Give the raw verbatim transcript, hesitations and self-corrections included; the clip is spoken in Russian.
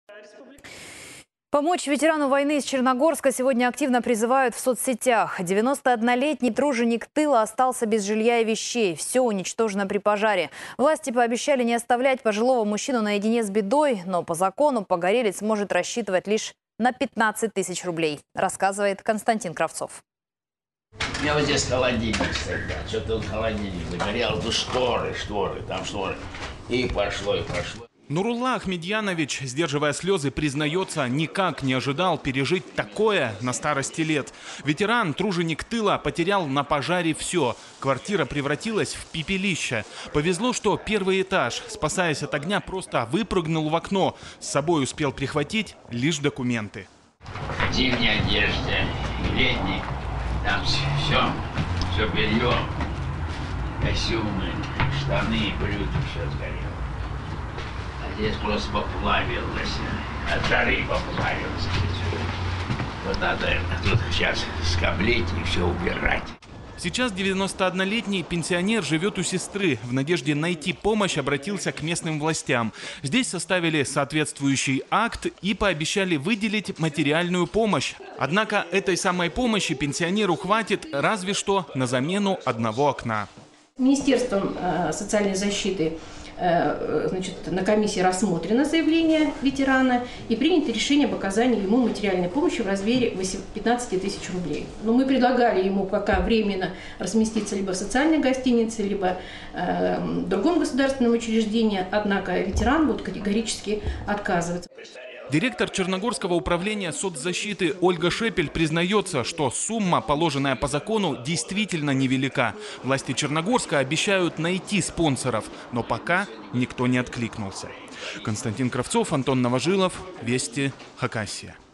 Помочь ветерану войны из Черногорска сегодня активно призывают в соцсетях. девяностооднолетний труженик тыла остался без жилья и вещей. Все уничтожено при пожаре. Власти пообещали не оставлять пожилого мужчину наедине с бедой, но по закону погорелец может рассчитывать лишь на пятнадцать тысяч рублей, рассказывает Константин Кравцов. У меня вот здесь холодильник стоит, да. Что-то он холодильник загорел, ну шторы, шторы, там шторы. И пошло, и пошло. Нурулла Ахмедьянович, сдерживая слезы, признается, никак не ожидал пережить такое на старости лет. Ветеран, труженик тыла, потерял на пожаре все. Квартира превратилась в пепелище. Повезло, что первый этаж, спасаясь от огня, просто выпрыгнул в окно. С собой успел прихватить лишь документы. Зимняя одежда, летний, там все, все белье, костюмы, штаны, брюки, все сгорело. Здесь просто поплавилось, от жары поплавилось. Вот надо тут сейчас скоблить и все убирать. Сейчас девяностооднолетний пенсионер живет у сестры. В надежде найти помощь обратился к местным властям. Здесь составили соответствующий акт и пообещали выделить материальную помощь. Однако этой самой помощи пенсионеру хватит разве что на замену одного окна. Министерством социальной защиты значит, на комиссии рассмотрено заявление ветерана и принято решение об оказании ему материальной помощи в размере пятнадцати тысяч рублей. Но мы предлагали ему пока временно разместиться либо в социальной гостинице, либо э, в другом государственном учреждении, однако ветеран вот категорически отказывается. Директор Черногорского управления соцзащиты Ольга Шепель признается, что сумма, положенная по закону, действительно невелика. Власти Черногорска обещают найти спонсоров, но пока никто не откликнулся. Константин Кравцов, Антон Новожилов, Вести, Хакасия.